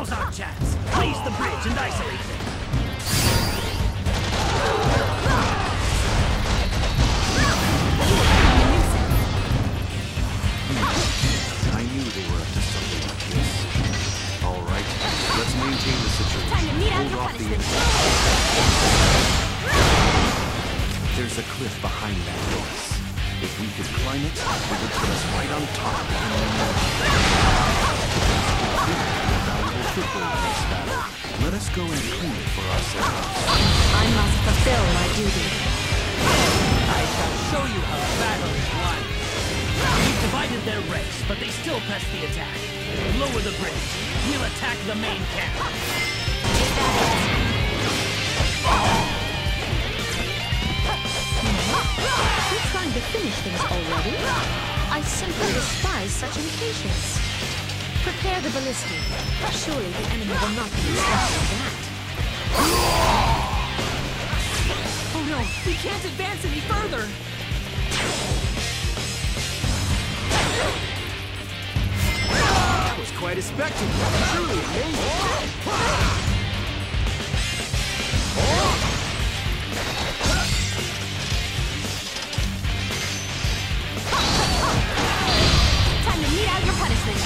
Now's our chance. Raise the bridge and isolate them. I knew they were up to something like this. All right, let's maintain the situation. Time to meet out your Hold off the punishment. There's a cliff behind that base. If we could climb it, it would put us right on top of the enemy mountain. A valuable foothold in this battle. Let us go and claim it for ourselves. I must fulfill my duty. I shall show you how a battle is won. We've divided their ranks, but they still press the attack. Lower the bridge. We'll attack the main camp. You're trying to finish things already? I simply despise such impatience. Prepare the ballistic. Surely the enemy will not be expecting that. Oh no, we can't advance any further! That was quite a spectacle. Truly amazing. Time to mete out your punishment.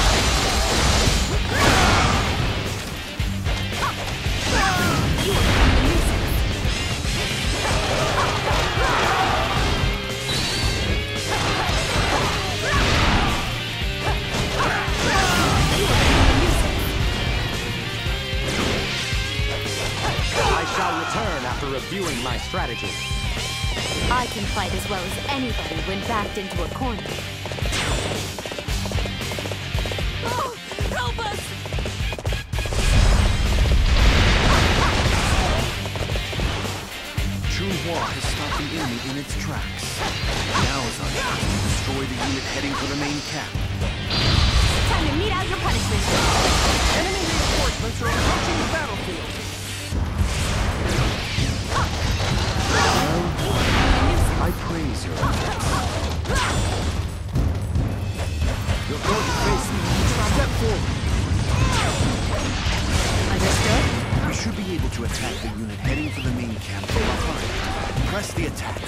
You are a nuisance. I shall return after reviewing my strategy. I can fight as well as anybody when backed into a corner. Oh, help us! Chunhua has stopped the enemy in its tracks. Now is our chance to destroy the unit heading for the main camp. Time to mete out your punishment. Enemy reinforcements are approaching the battlefield. I praise your efforts. You're going to face me. Step forward. Understood? We should be able to attack the unit heading for the main camp from behind. Press the attack.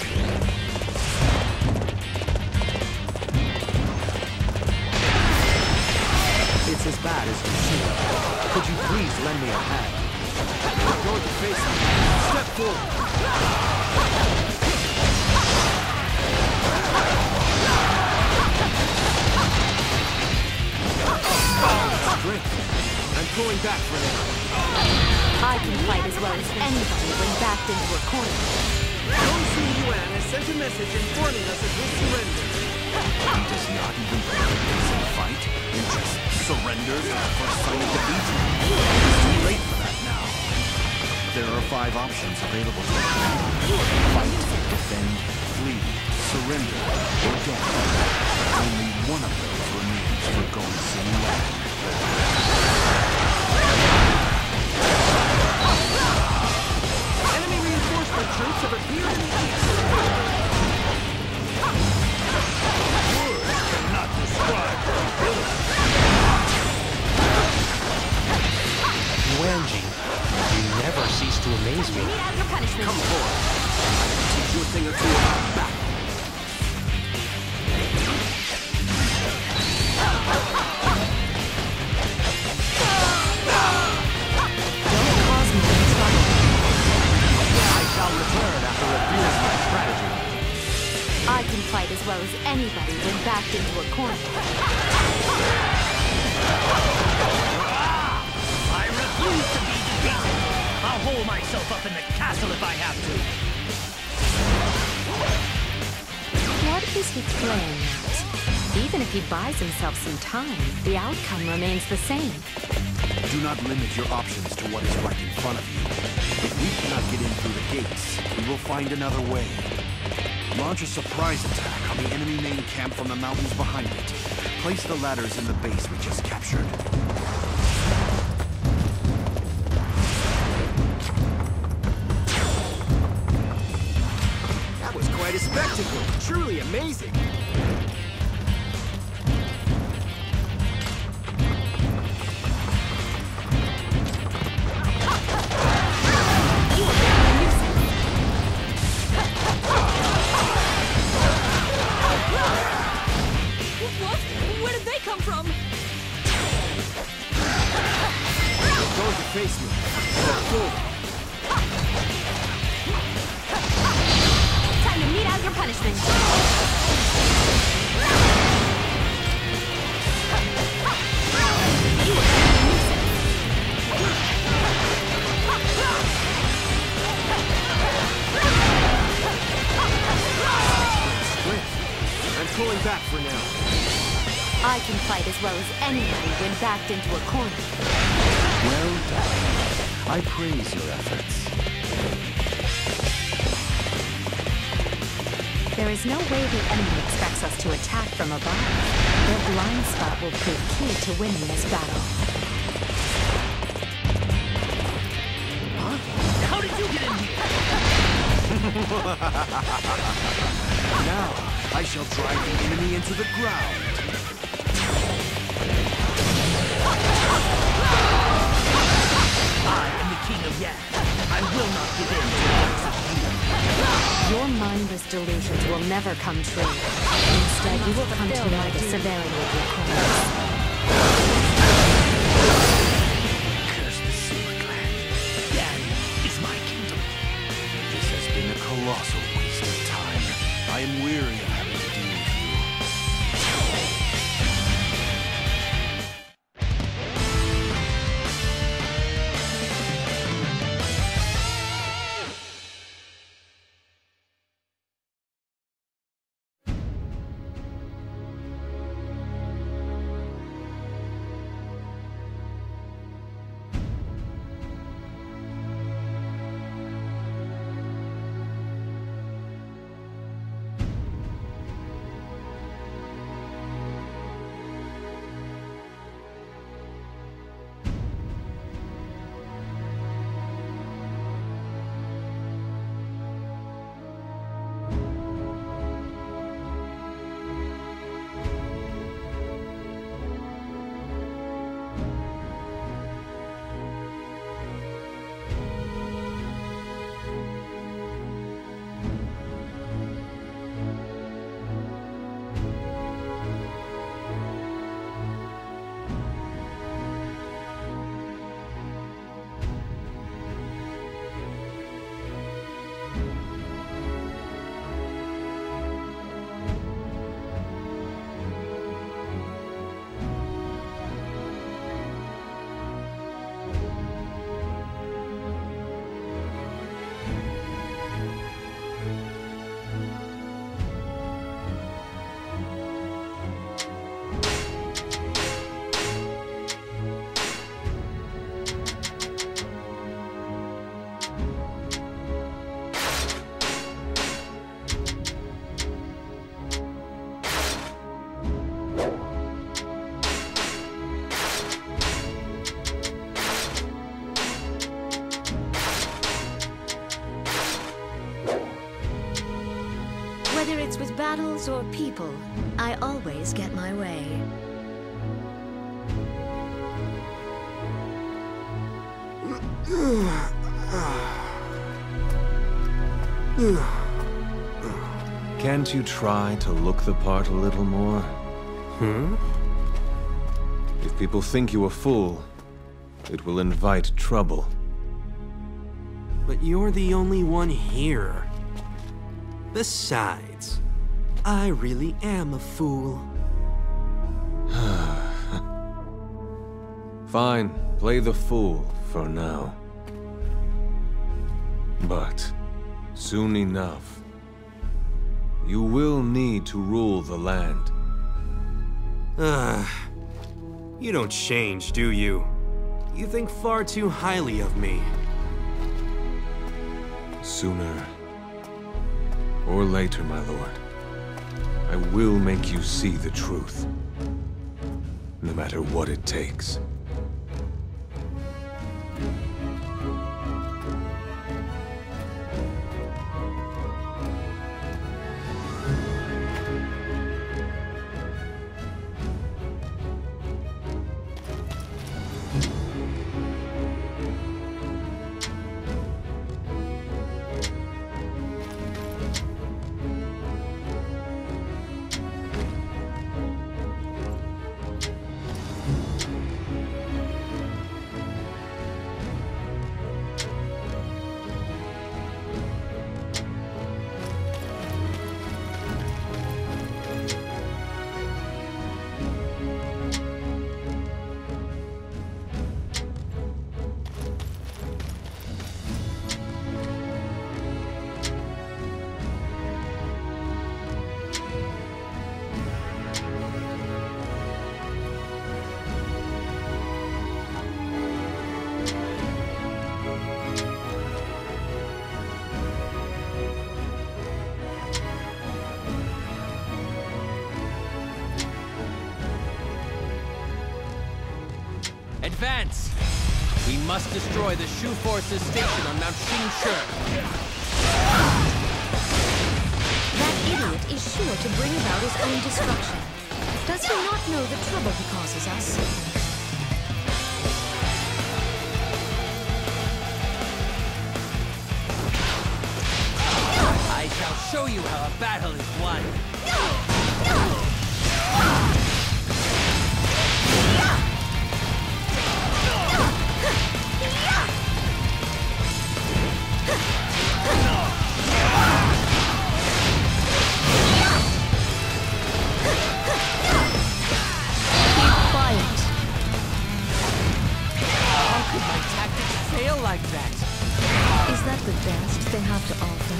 It's as bad as you see. Could you please lend me a hand? You're going to face me. Step forward. Strength. I'm pulling back for now. I can fight as well as anybody when backed into a corner. Gongsun Yuan has sent a message informing us of his surrender. He does not even put the base and fight, and just surrenders at the first sign of defeat. It's too late for that now. There are 5 options available to us. Fight, defend, flee, surrender, or death. Only one of those remains for Gongsun Yuan. Enemy reinforcement troops have appeared in the east. Not describe her ability. Yuanji, you never cease to amaze me. Mete out your punishment. Come forward. I can teach you a thing or two about battle. Don't cause me any trouble. I shall return after reviewing my strategy. I can fight as well as anybody when backed into a corner. I refuse to be defeated. I'll hole myself up in the castle if I have to. What is he playing at? Even if he buys himself some time, the outcome remains the same. Do not limit your options to what is right in front of you. If we cannot get in through the gates, we will find another way. Launch a surprise attack on the enemy main camp from the mountains behind it. Place the ladders in the base we just captured. That was quite a spectacle. Truly amazing. back for now. I can fight as well as anybody when backed into a corner. Well done. I praise your efforts. There is no way the enemy expects us to attack from above. Their blind spot will prove key to winning this battle. Huh? How did you get in here? Now, I shall drive the enemy into the ground. I am the King of Yak. I will not give in to the likes of you. Your mindless delusions will never come true. Instead, you will come to know the severity of your crimes. Curse the Super Clan. Yan is my kingdom. This has been a colossal waste of time. I am weary of having to deal with you. Whether it's with battles or people, I always get my way. Can't you try to look the part a little more? If people think you a fool, it will invite trouble. But you're the only one here. Besides, I really am a fool. Fine, play the fool for now. But soon enough, you will need to rule the land. You don't change, do you? You think far too highly of me. Sooner or later, my lord, I will make you see the truth, no matter what it takes. advance! We must destroy the Shu Force's station on Mount Xingshi. That idiot is sure to bring about his own destruction. Does he not know the trouble he causes us? I shall show you how a battle is won. Like that. Is that the best they have to offer?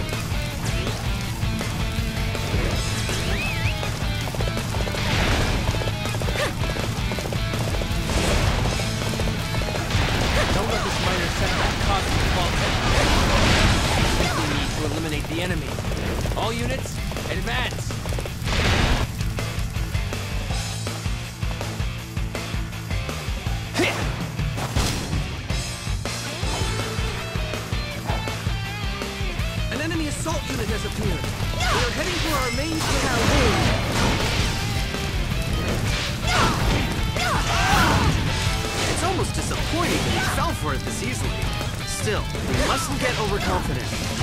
Don't let this minor setback cause you to falter. We need to eliminate the enemy. All units, advance! An enemy assault unit has appeared. They are heading for our main It's almost disappointing that he fell for it this easily. Still, we mustn't get overconfident.